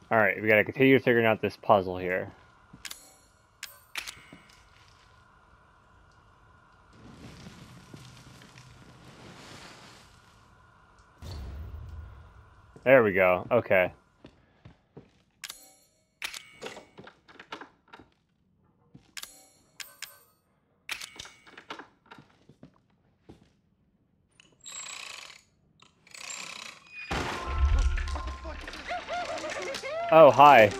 Alright, we gotta continue figuring out this puzzle here. There we go. Okay. Oh, hi.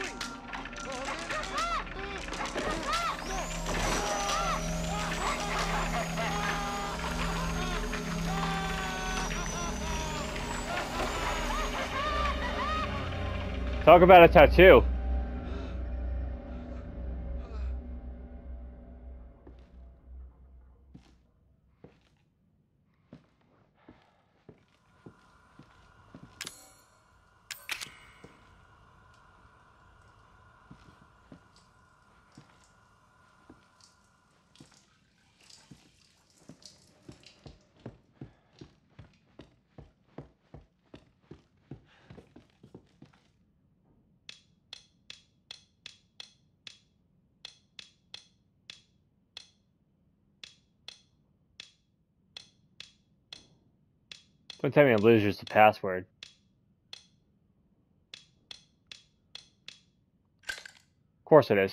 Talk about a tattoo. Don't tell me I'm losing just the password. Of course it is.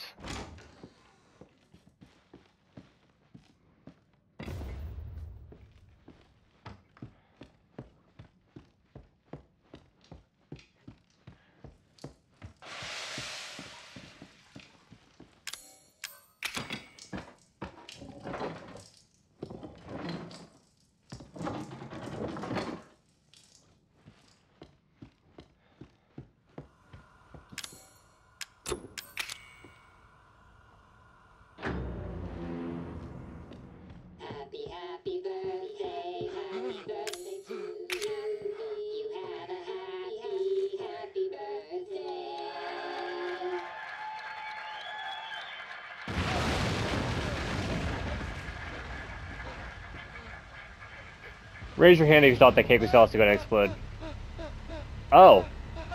Happy birthday to you. You have a happy birthday. Raise your hand if you thought that cake was also going to explode. Oh.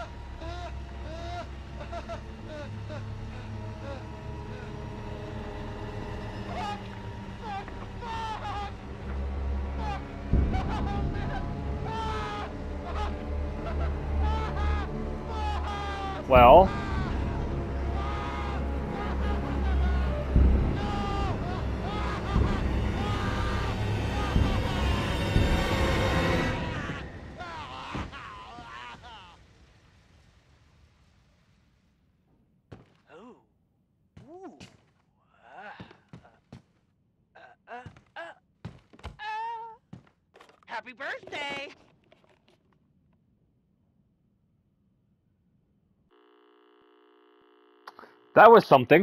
Well. Happy birthday! That was something.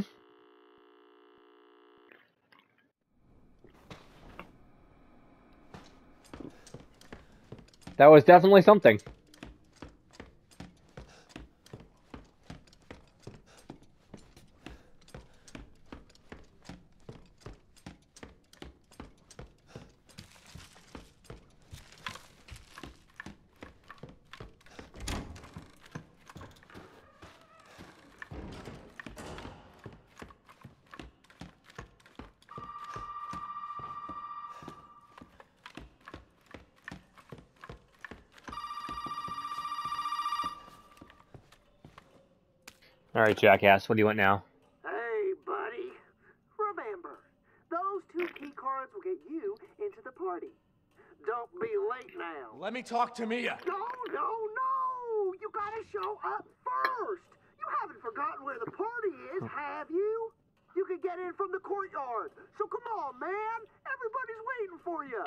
That was definitely something. Alright, jackass, what do you want now? Hey, buddy. Remember, those 2 key cards will get you into the party. Don't be late now. Let me talk to Mia. No! You gotta show up first. You haven't forgotten where the party is, have you? You can get in from the courtyard. So come on, man. Everybody's waiting for you.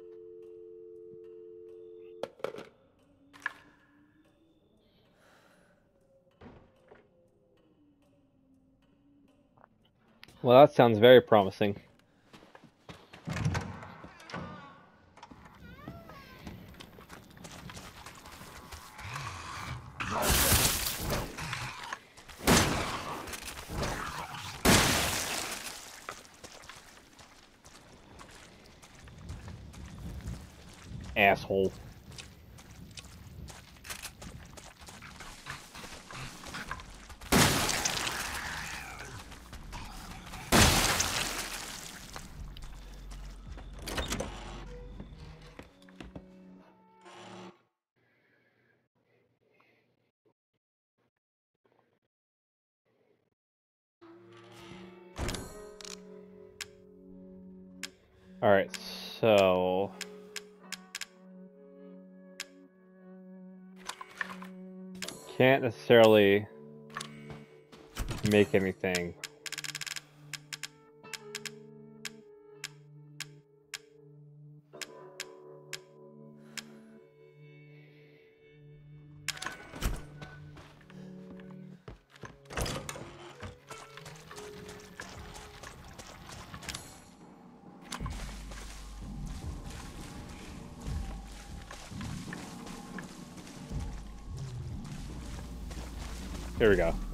Well, that sounds very promising. Asshole. Alright, so... Can't necessarily make anything. Here we go.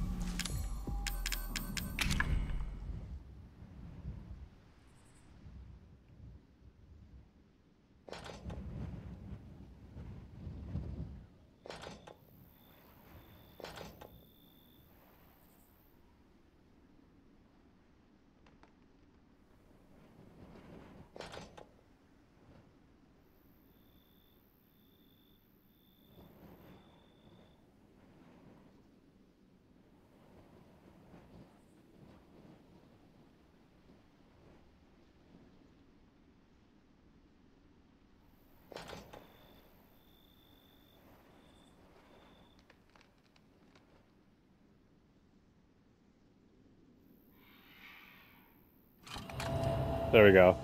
There we go.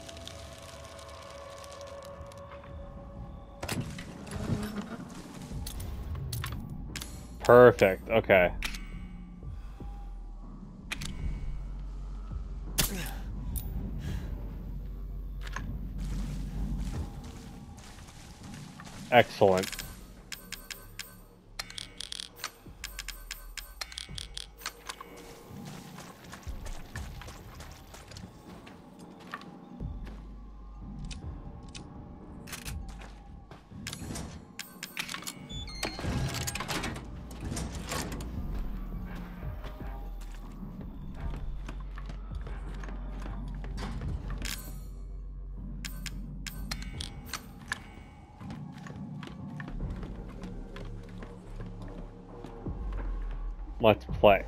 Perfect, okay. Excellent. Let's play.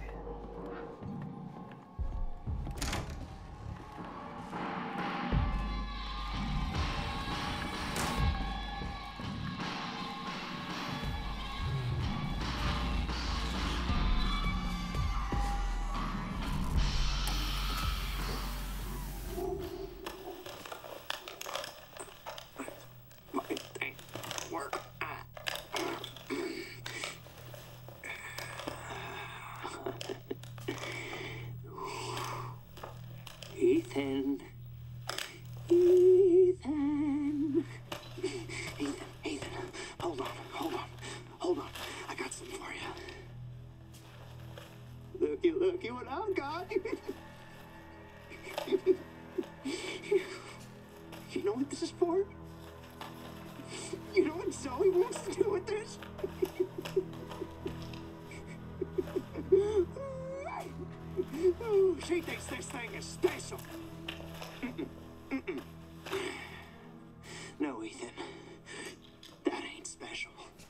Work. Ethan. Ethan. Ethan. Hold on. I got something for you. Looky what I've got. You know what this is for? You know what Zoe wants to do with this? She thinks this thing is special. No, Ethan. That ain't special.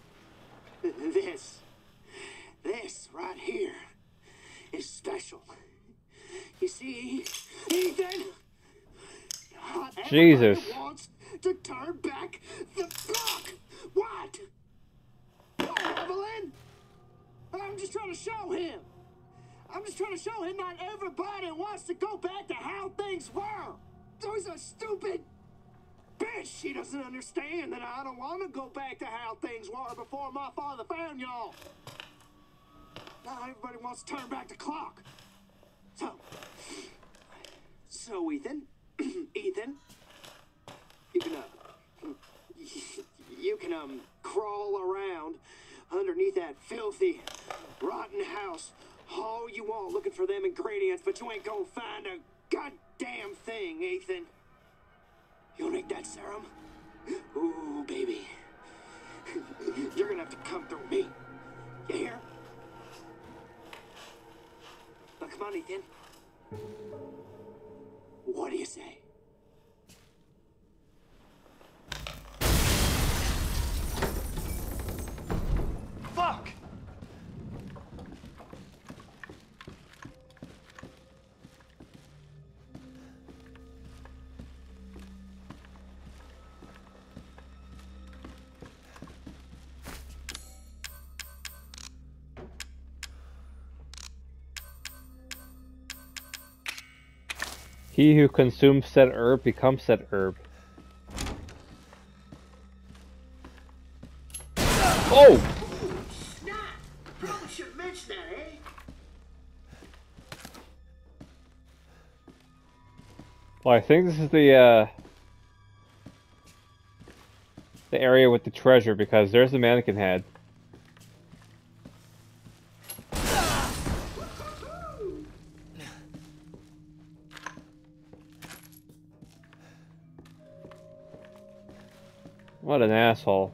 This right here is special. You see, Ethan? Not Jesus. everybody wants to turn back the clock. What? Oh, Evelyn! I'm just trying to show him. Not everybody wants to go back to how things were. Zoe's a stupid bitch. She doesn't understand that I don't want to go back to how things were before my father found y'all. Now everybody wants to turn back the clock. So Ethan, you can crawl around underneath that filthy, rotten house all you want looking for them ingredients, but you ain't gonna find a goddamn thing, Ethan. You'll need that serum? Ooh, baby. You're gonna have to come through me. You hear? Now come on, Ethan. What do you say? Fuck! He who consumes said herb becomes said herb. Oh! Snap! Probably should mention that, eh? Well, I think this is the area with the treasure, because there's the mannequin head. What an asshole.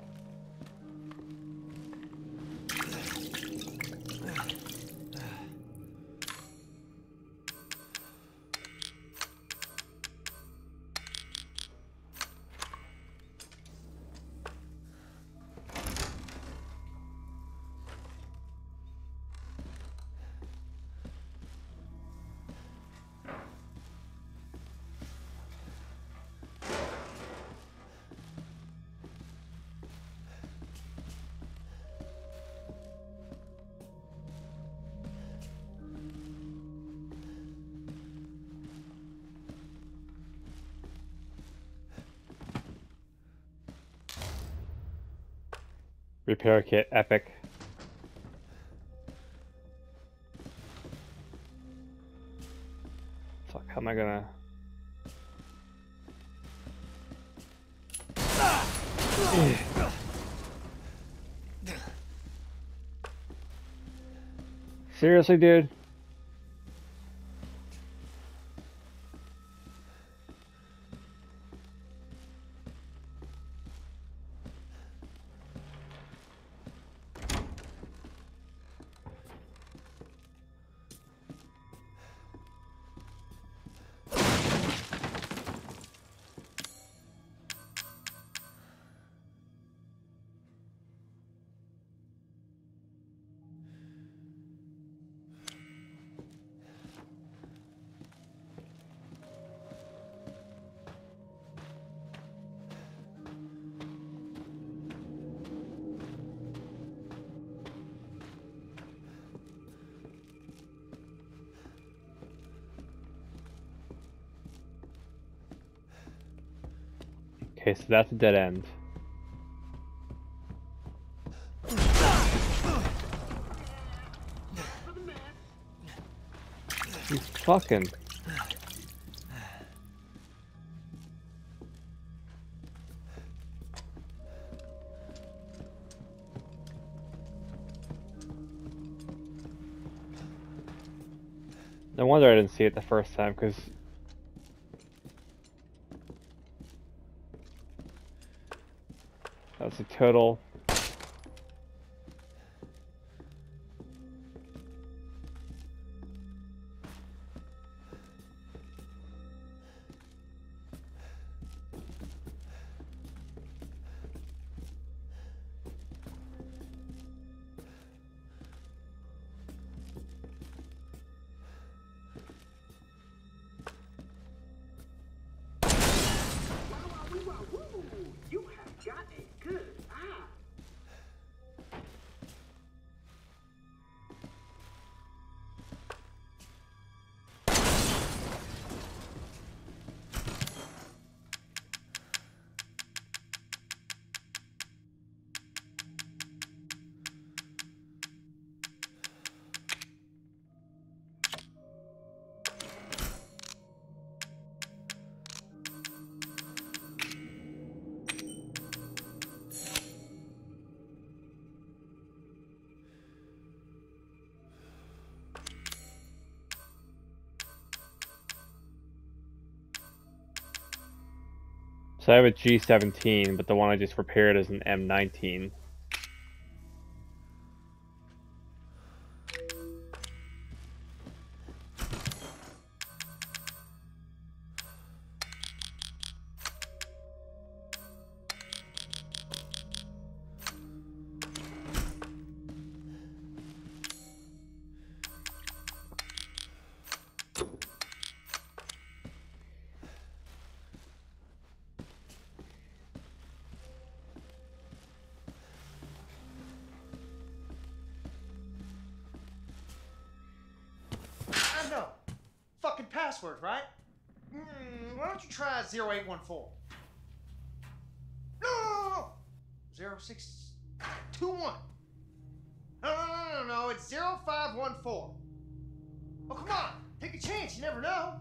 Repair kit, epic. Fuck, how am I gonna... Seriously, dude? Okay, so that's a dead end. You fucking... No wonder I didn't see it the first time, because... That's a total... You have got a good eye. So I have a G17, but the one I just repaired is an M19. I know. Fucking password, right? Why don't you try 0814? No! 0621. No, it's 0514. Oh, come on. Take a chance. You never know.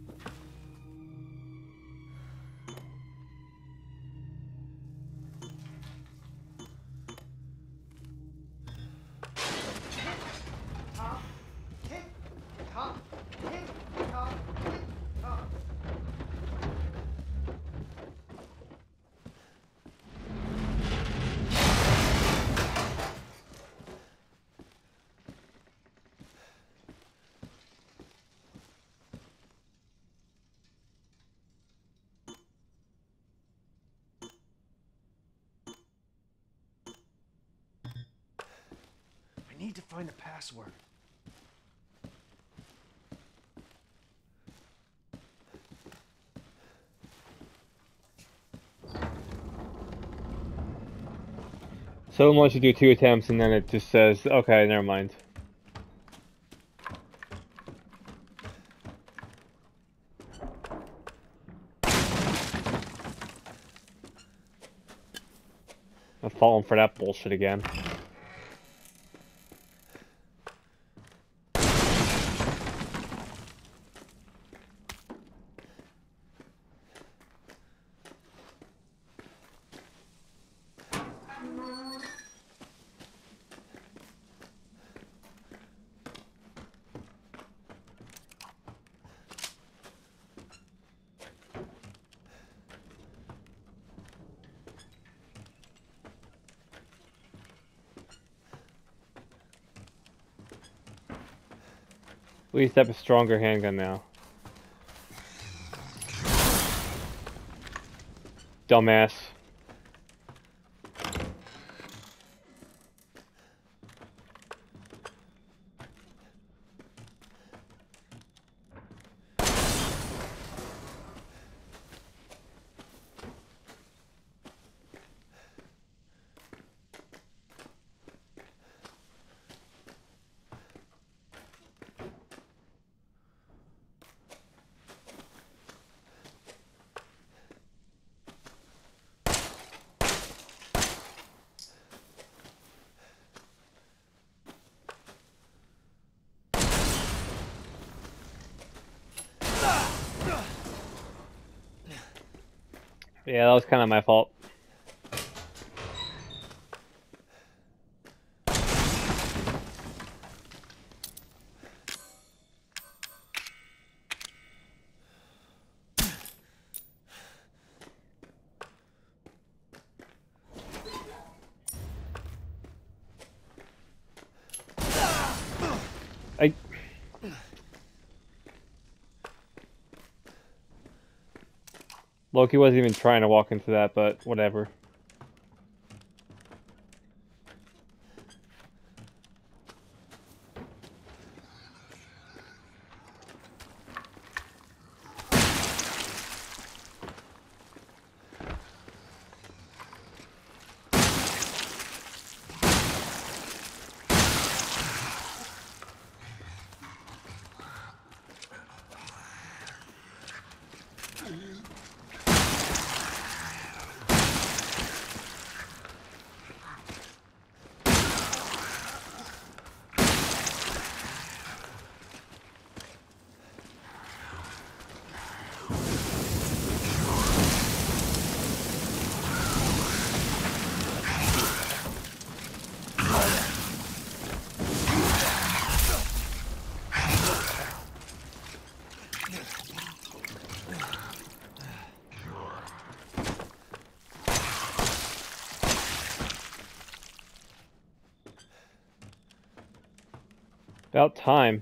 Top, hit, top, hit, top, hit, top. I need to find the password. So once you do 2 attempts and then it just says, okay, never mind. I've fallen for that bullshit again. At least I have a stronger handgun now. Dumbass. Yeah, that was kind of my fault. Loki wasn't even trying to walk into that, but whatever. About time.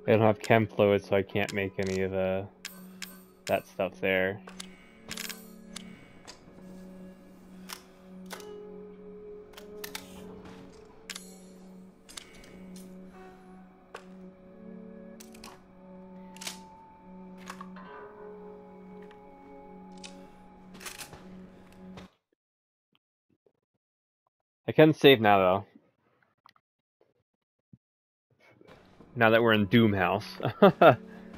They don't have chem fluid, so I can't make any of that stuff there. I can save now, though. Now that we're in Doom House. I'm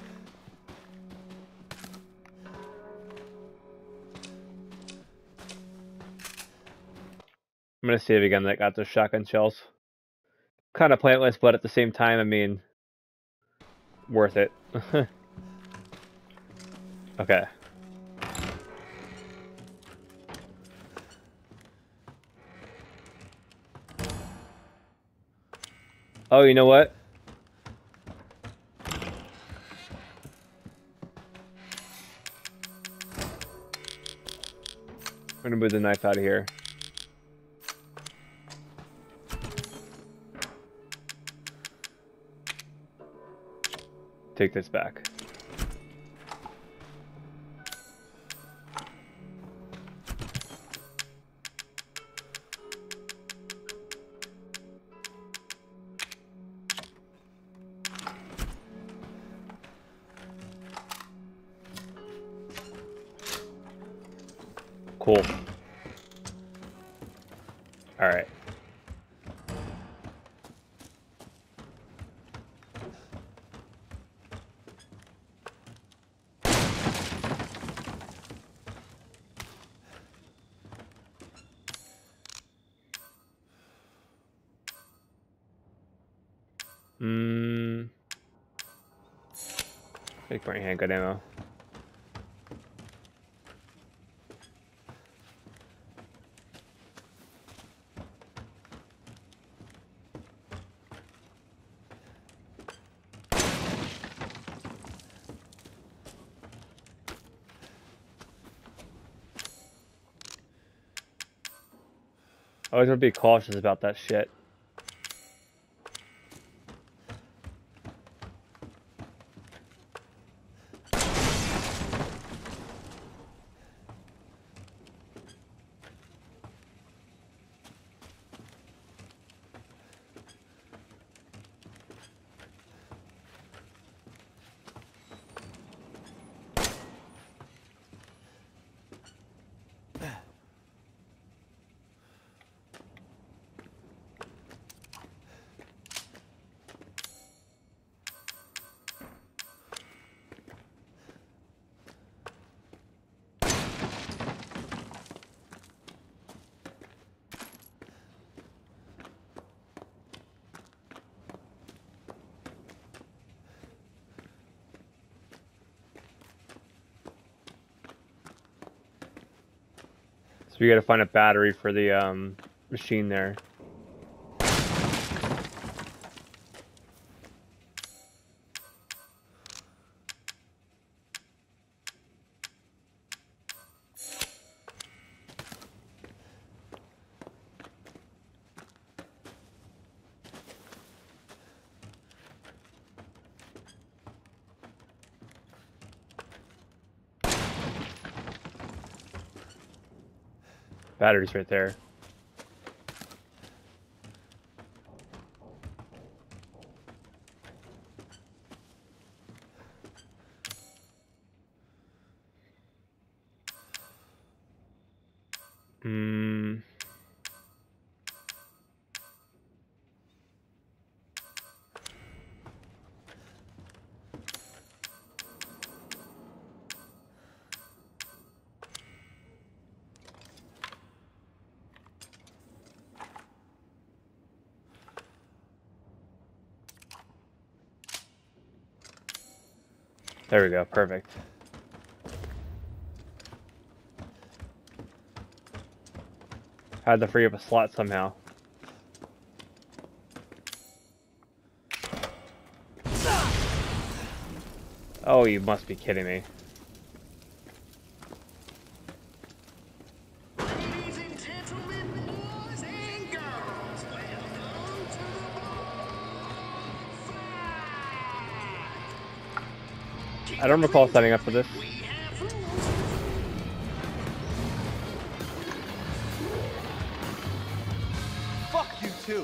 gonna save again that got those shotgun shells. Kind of pointless, but at the same time, I mean, worth it. Okay. Oh, you know what? I'm gonna move the knife out of here. Take this back. Cool. All right. Big point handgun ammo. Always want to be cautious about that shit. So we gotta find a battery for the machine there. Battery's right there. There we go, perfect. Had to free up a slot somehow. Oh, you must be kidding me. Ladies and gentlemen, boys and girls, welcome to the bonfire. I don't recall signing up for this. Fuck you too.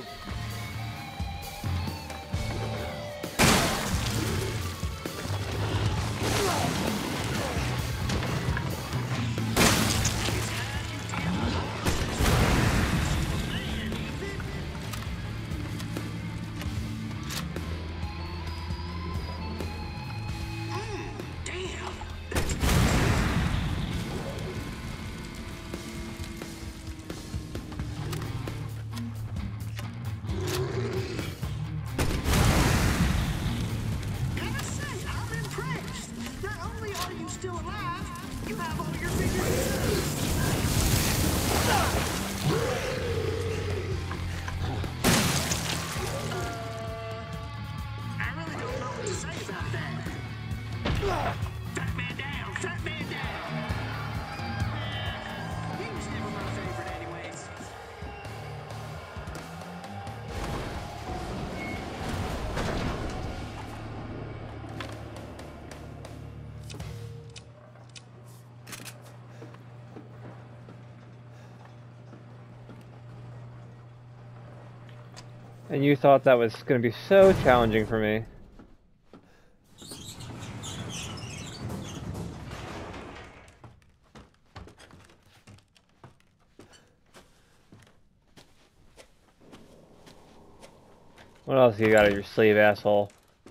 Gotta say, I'm impressed. Not only are you still alive, you have all your fingers. I really don't know what to say about that. Fat man down, fat man down. He was never my favorite anyways. And you thought that was going to be so challenging for me. What else you got up your sleeve, asshole?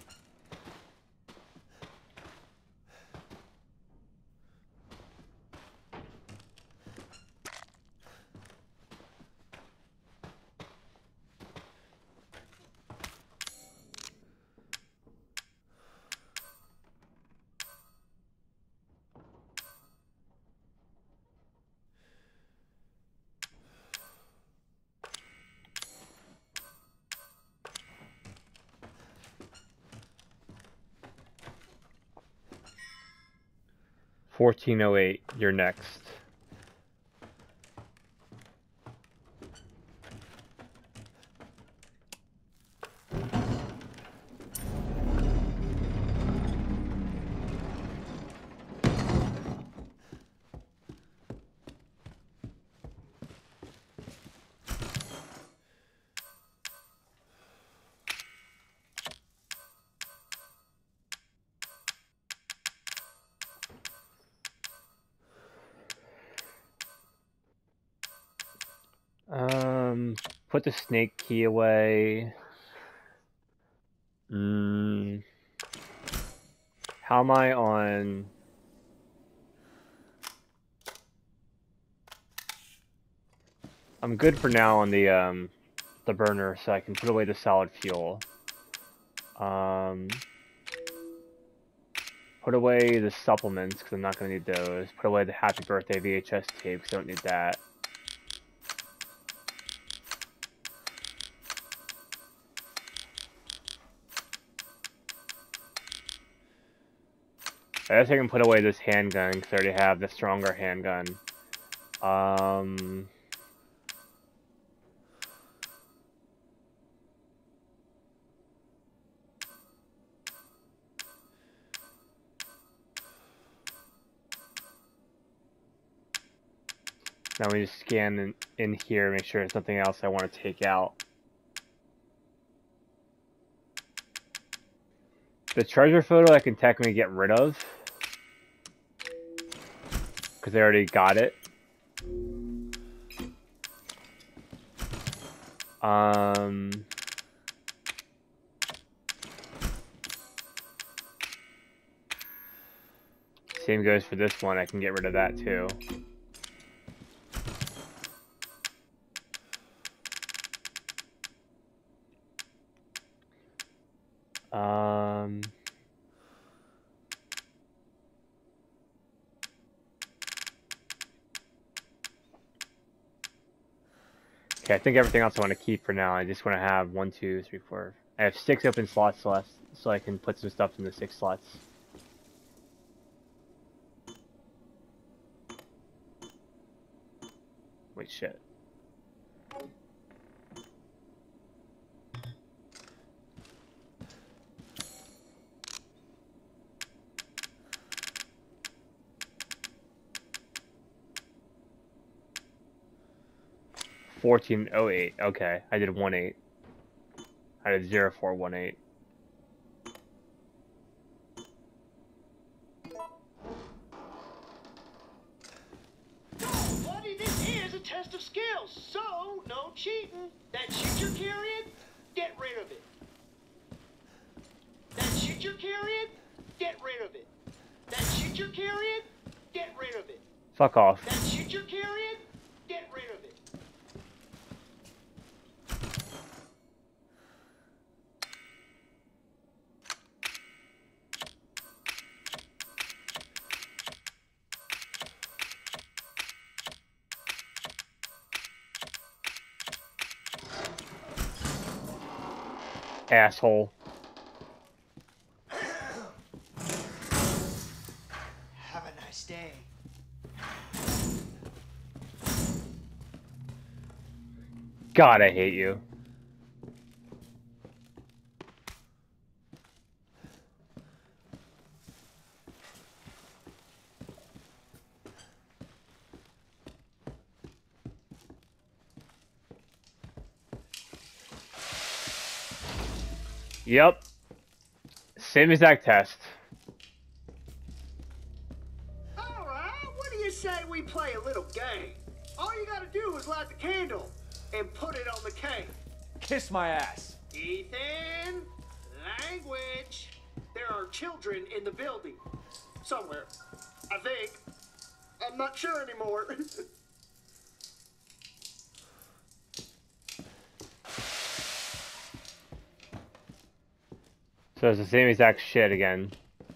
$14.08, you're next. Put the snake key away. How am I on? I'm good for now on the burner, so I can put away the solid fuel. Put away the supplements because I'm not gonna need those. Put away the Happy Birthday VHS tape because I don't need that. I guess I can put away this handgun because I already have the stronger handgun. Now we just scan in here, make sure there's nothing else I want to take out. The treasure photo I can technically get rid of, because I already got it. Same goes for this one, I can get rid of that too. Okay, I think everything else I want to keep for now. I just want to have 1, 2, 3, 4. I have 6 open slots left, so I can put some stuff in the 6 slots. Wait, shit. 1408. Okay, I did 18. I did 0418. Buddy, this is a test of skills, so no cheating. That shit you're carrying, get rid of it. That shit you're carrying, get rid of it. That shit you're carrying, get rid of it. Fuck off. That shit you're carrying, get rid of it. Asshole. Have a nice day. God, I hate you. Yep. Same exact test. Alright, what do you say we play a little game? All you gotta do is light the candle and put it on the cake. Kiss my ass. Ethan, language. There are children in the building. Somewhere. I think. I'm not sure anymore. So it's the same exact shit again.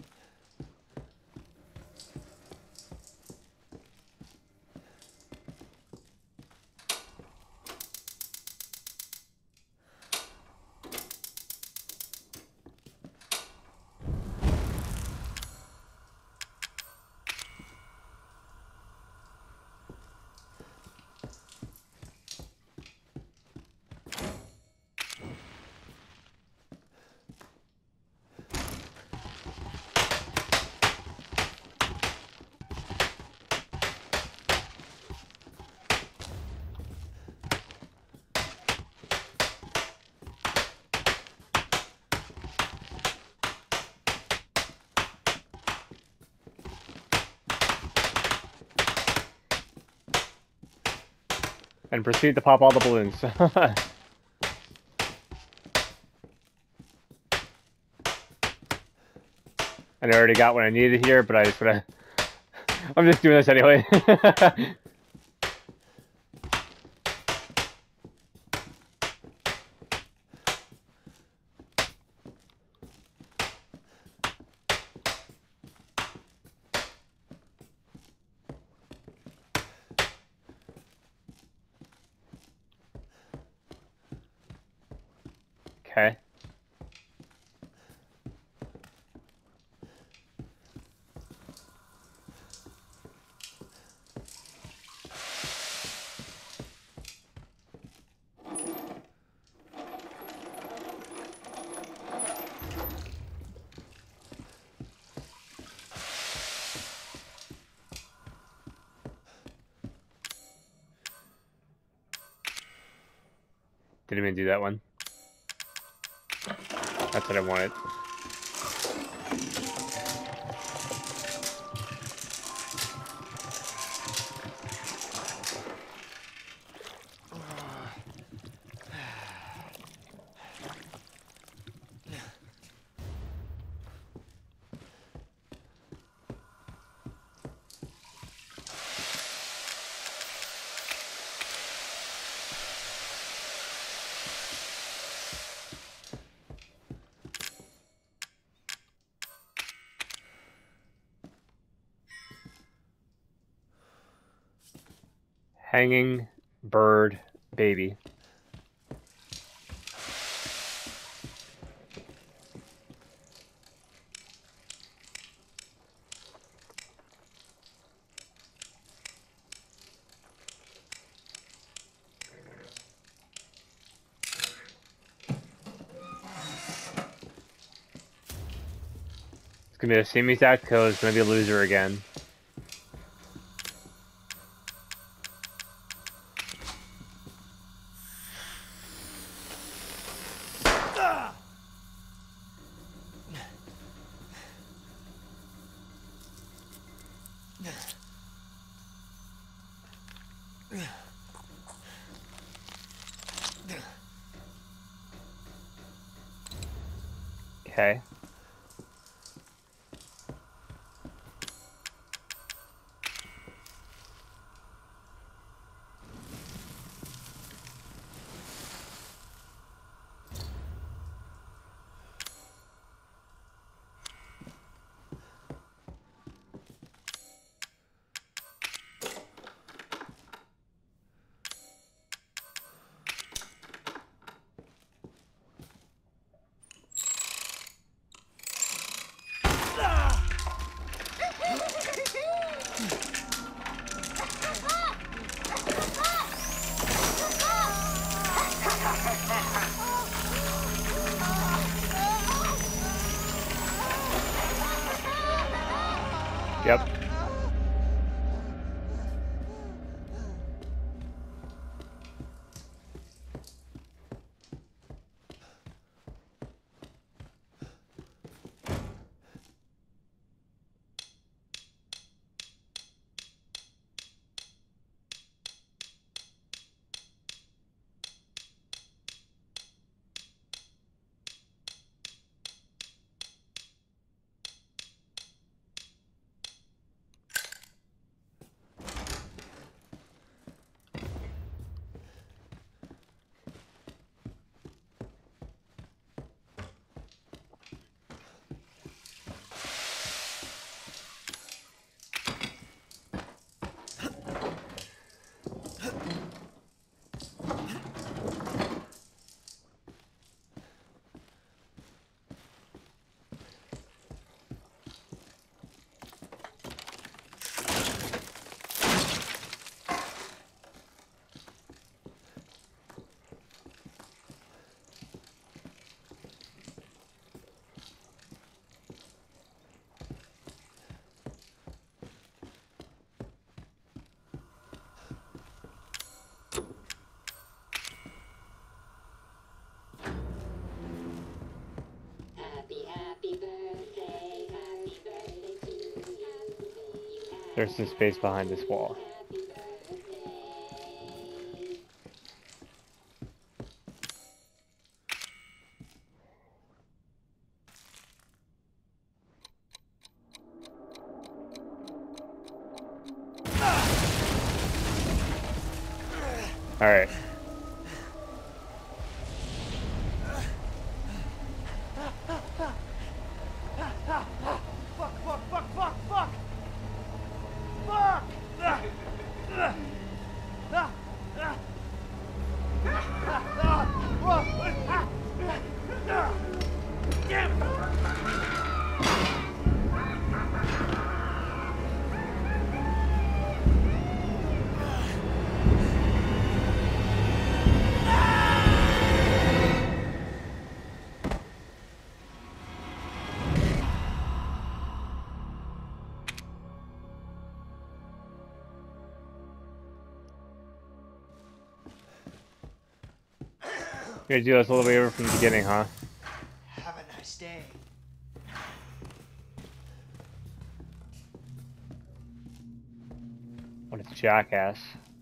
And proceed to pop all the balloons. And I already got what I needed here, but I just wanna... I'm just doing this anyway. Okay. Didn't even do that one. That's what I wanted. Hanging bird baby. It's gonna be the same exact code. It's gonna be a loser again. Okay. Yep. Happy birthday to you. There's some space behind this wall. Happy birthday. Alright. You're gonna do this all the way over from the beginning, huh? Have a nice day. What a jackass.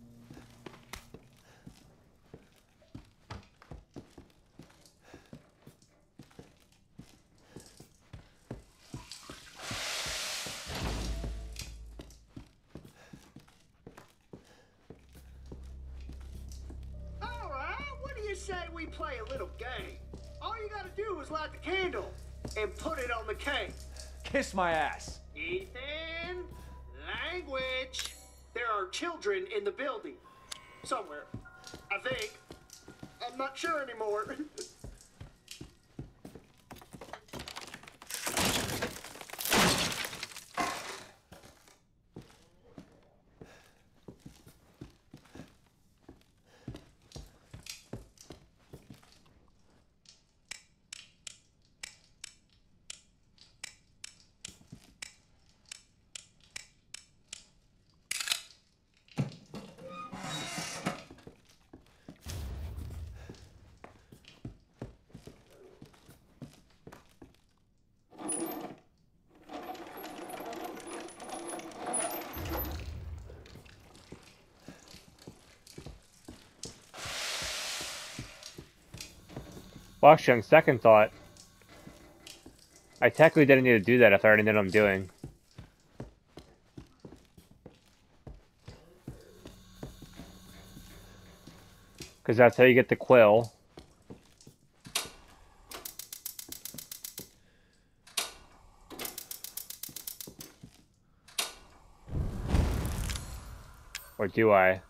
All right, what do you say we play a little game? All you gotta do is light the candle and put it on the cake. Kiss my ass. Ethan, language. There are children in the building. Somewhere. I think. I'm not sure anymore. Well, actually, on second thought, I technically didn't need to do that if I already knew what I'm doing. Because that's how you get the quill. Or do I?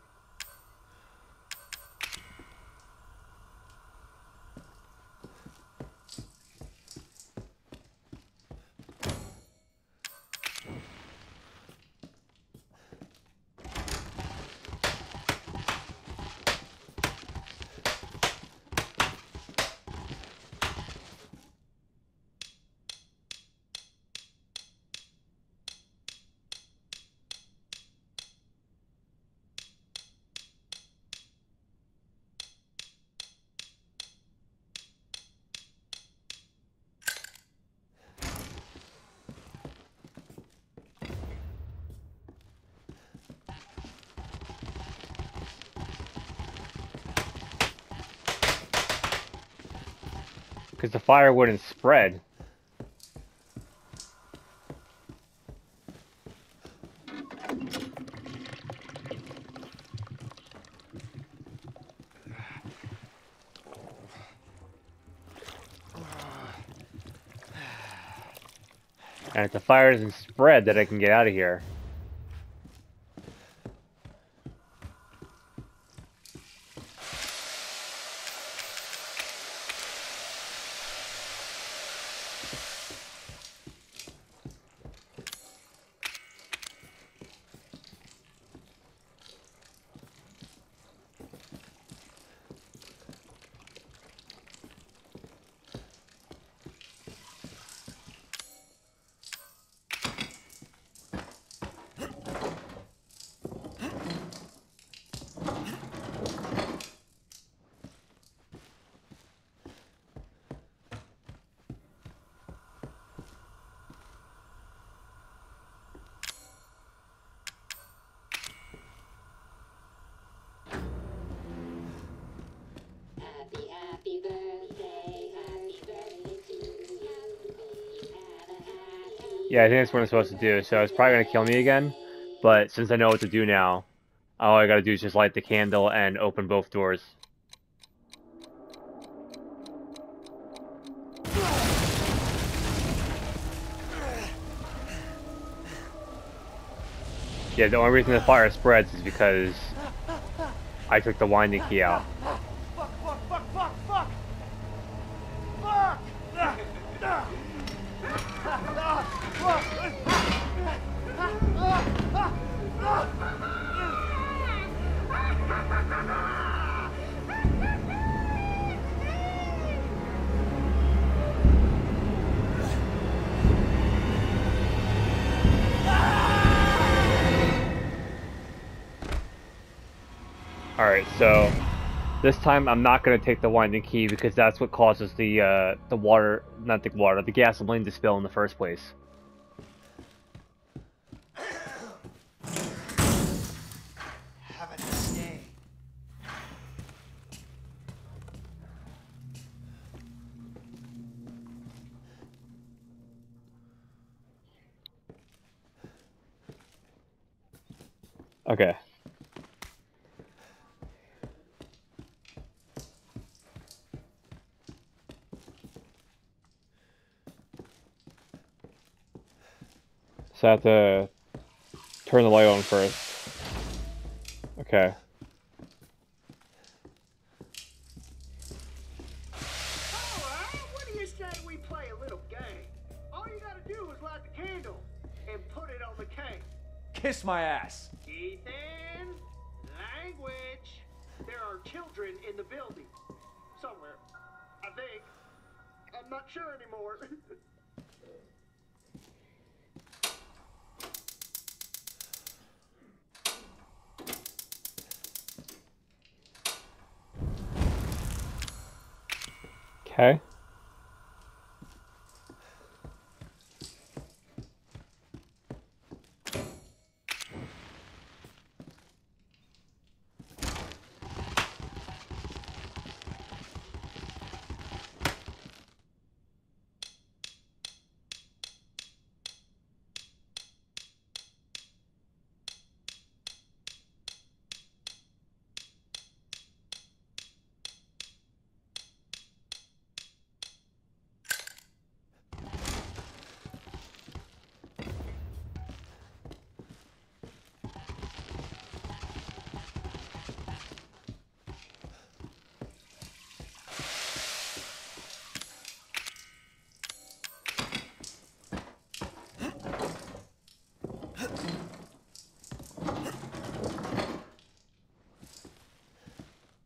Because the fire wouldn't spread. And if the fire doesn't spread, then I can get out of here. Happy birthday to you. Have a happy Yeah, I think that's what I'm supposed to do. So it's probably going to kill me again. But since I know what to do now, all I got to do is just light the candle and open both doors. Yeah, the only reason the fire spreads is because I took the winding key out. Fuck, fuck, fuck, fuck, fuck! Fuck! Alright, so this time I'm not going to take the winding key because that's what causes the water, not the water, the gasoline to spill in the first place. Have a nice day. Okay. So I have to turn the light on first. Okay. Alright, what do you say we play a little game? All you gotta do is light the candle and put it on the cake. Kiss my ass. Ethan, language. There are children in the building. Somewhere. I think. I'm not sure anymore. Okay.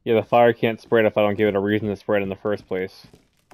Yeah, the fire can't spread if I don't give it a reason to spread in the first place.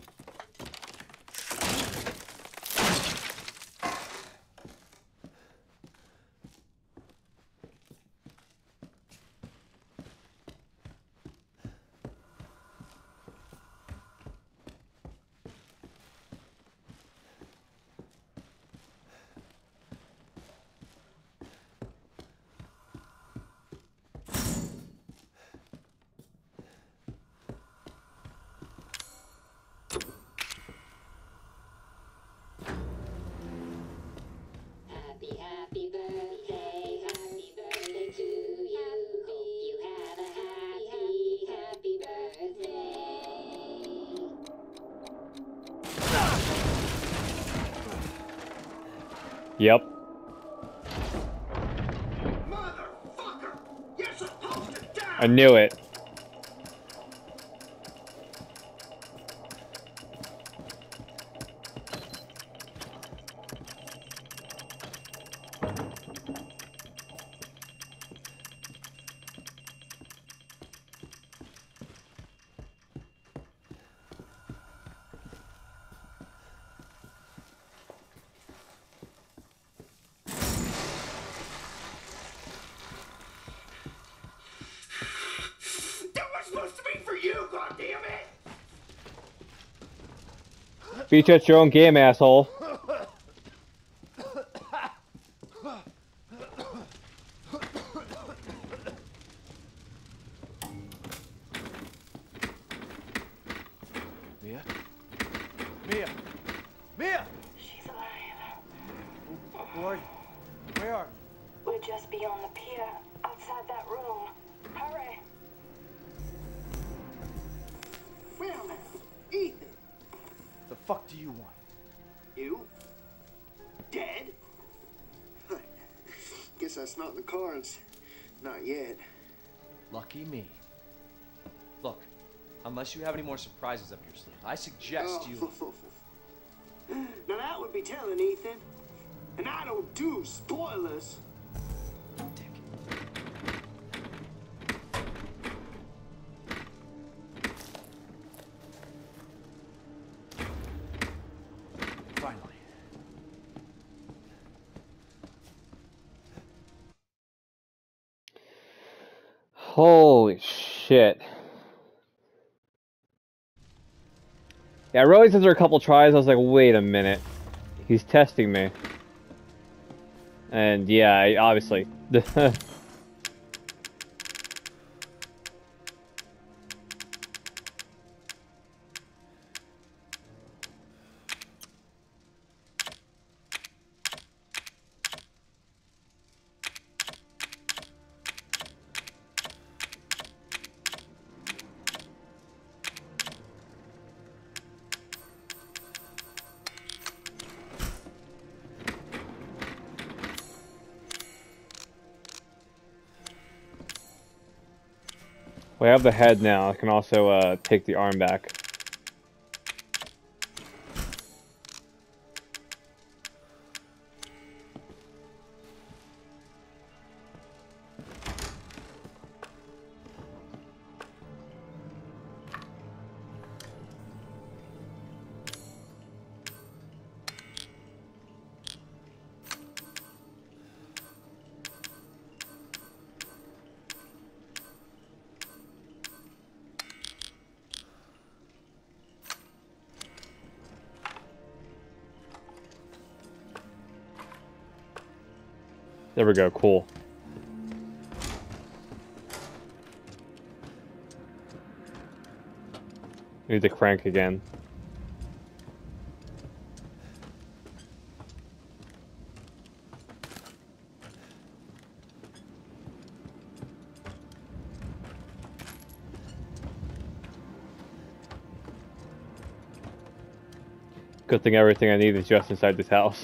Happy birthday to you. Hope you have a happy birthday. Yep. Motherfucker! You're supposed to die! I knew it. That was supposed to be for you, goddammit! Feature at your own game, asshole. Mia? Mia? Mia! She's alive. Who are you? Where are you? We're just beyond the pier, outside that room. Hurry! Wait a minute. Ethan, The fuck do you want? you? Dead? Guess that's not in the cards. Not yet. Lucky me. Look, unless you have any more surprises up your sleeve, I suggest you... Now that would be telling, Ethan. And I don't do spoilers. Dick. Finally. Holy shit. Yeah, I realized after a couple tries, I was like, wait a minute. He's testing me. And yeah, obviously. We have the head now. I can also take the arm back. There we go, cool. Need to crank again. Good thing everything I need is just inside this house.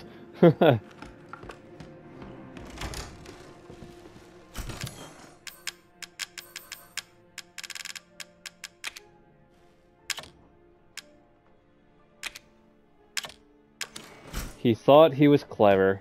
He thought he was clever.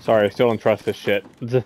Sorry, I still don't trust this shit.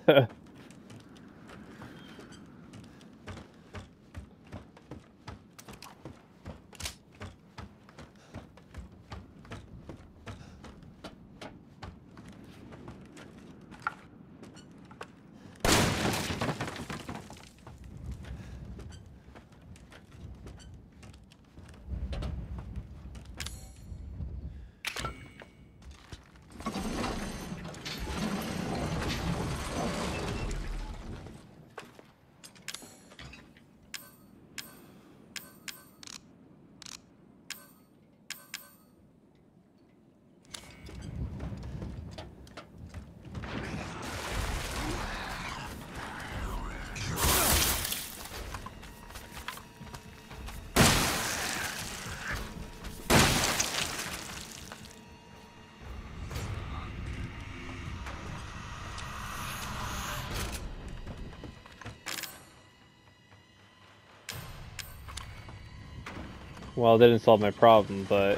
Well, it didn't solve my problem, but...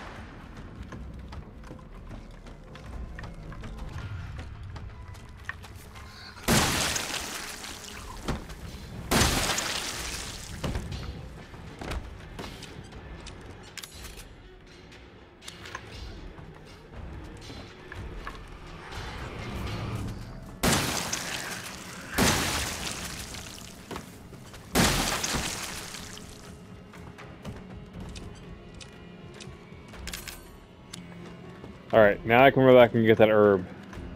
Alright, now I can go back and get that herb.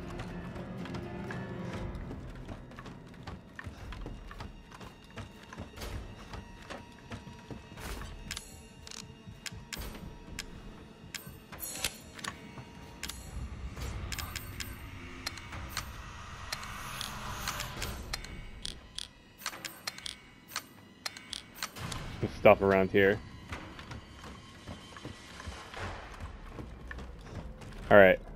There's stuff around here. Alright.